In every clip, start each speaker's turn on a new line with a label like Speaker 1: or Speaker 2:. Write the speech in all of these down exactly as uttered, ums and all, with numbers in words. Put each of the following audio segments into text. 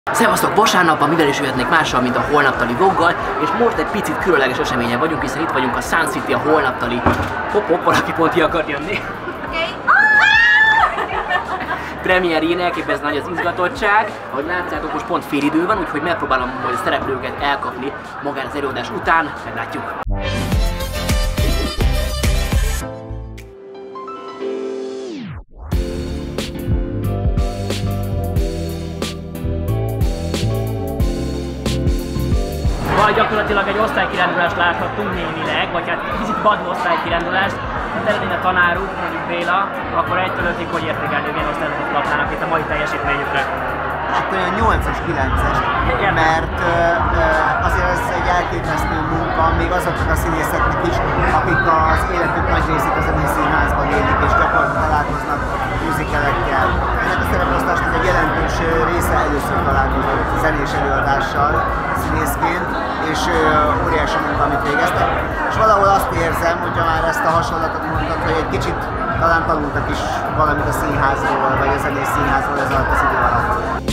Speaker 1: Szevasztok! Vasárnapban mivel is jöhetnék mással, mint a holnaptali vloggal, és most egy picit különleges eseményen vagyunk, hiszen itt vagyunk a Sun City, a holnaptali... Hopp, hopp, valaki pont ki akar jönni. Premierjén elképesztően nagy az izgatottság. Ahogy látjátok, most pont fél idő van, úgyhogy megpróbálom majd a szereplőket elkapni magán az előadás után. Meglátjuk. Vagy gyakorlatilag egy osztálykirándulást láthattunk némileg, vagy hát kicsit vadló osztálykirándulást. Hát eredén a tanáruk, mondjuk Béla, akkor egytől ötig hogy értékelni, hogy milyen osztályzatot kapnának itt a mai teljesítményükre?
Speaker 2: Hát olyan nyolcas, kilences, mert ö, ö, azért ez egy elképesztő munka, még azoknak a színészeknek is, akik az életük nagy részét a zenei színházban élik és gyakorlatilag találkoznak musicalekkel. Ennek a szereposztásnak egy jelentős része először találkozott zenés előadással színészként, és ö, óriási munka, amit végeztek. És valahol azt érzem, hogyha már ezt a hasonlatot mondtad, hogy egy kicsit talán tanultak is valamit a színházról, vagy a zenés színházról ez alatt az idő alatt.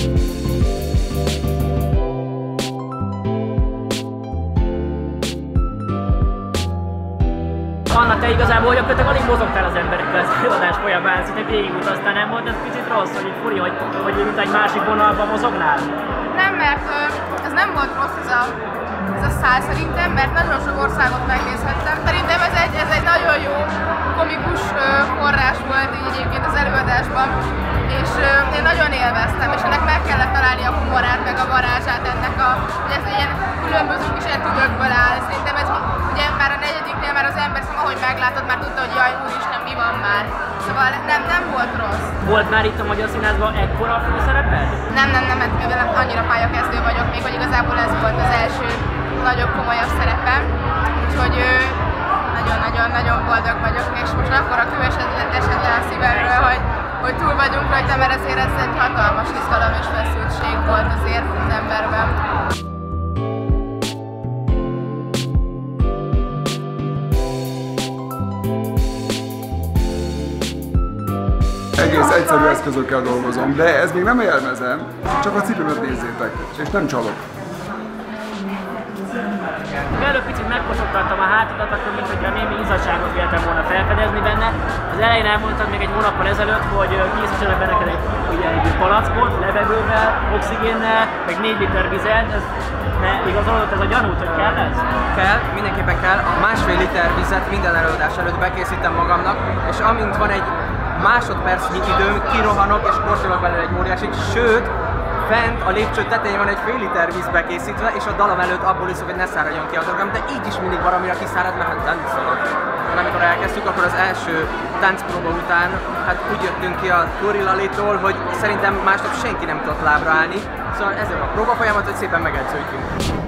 Speaker 1: Anna, te igazából gyakorlatilag alig mozogtál az emberekkel az előadás folyamán, szinte végigutaztál, nem volt ez picit rossz, hogy furi, hogy, hogy mint egy másik vonalban mozognál?
Speaker 3: Nem, mert ez nem volt rossz ez a, ez a szál szerintem, mert nagyon sok országot megnézhettem. Szerintem ez egy, ez egy nagyon jó komikus forrás volt így egyébként az előadásban, és én nagyon élveztem, és ennek meg kellett találni a humorát, meg a varázsát ennek a, hogy ez ilyen különböző kis etüdökből áll. Szerintem ez ugye már a negyediknél már az ember szóval, ahogy meglátod, már tudta, hogy jaj, úristen, mi van már. Szóval nem, nem volt rossz.
Speaker 1: Volt már itt a Magyar Színházban ekkora főszereped?
Speaker 3: Nem, nem, nem, mert mivel annyira pályakezdő vagyok még, hogy igazából ez volt az első nagyobb, komolyabb szerepem. Úgyhogy nagyon-nagyon-nagyon boldog vagyok, és most akkor a kő esett le a szívemről, hogy, hogy túl vagyunk rajta, mert ezért ez egy hatalmas izgalom és feszültség volt azért az emberben.
Speaker 4: Egész egyszerű eszközökkel dolgozom, de ez még nem élmezem, csak a cipőmet nézzétek, és nem csalok.
Speaker 1: Előbb picit megkosogtattam a hátadat, akkor mint hogyha némi izzadságot véltem volna felfedezni benne. Az elején elmondtad még egy hónappal ezelőtt, hogy készítsenek be neked egy, ugye, egy palackot, levegővel, oxigénnel, meg négy liter vizet. Ez ne igazolódott ez a gyanút, hogy kell ez?
Speaker 5: Kell, mindenképpen kell. A másfél liter vizet minden előadás előtt bekészítem magamnak, és amint van egy másodpercnyi időm, kirohanok és kortyolok belőle egy óriásit, sőt, fent a lépcső tetején van egy fél liter víz bekészítve, és a dalom előtt abból iszok, hogy ne száradjon ki a torkam, de így is mindig valamire kiszárad, mert hát táncolok. Amikor elkezdtük, akkor az első táncpróba után hát úgy jöttünk ki a Tori Lalitól, hogy szerintem másnap senki nem tudott lábra állni, szóval ezzel a próba folyamat, hogy szépen megedződjünk.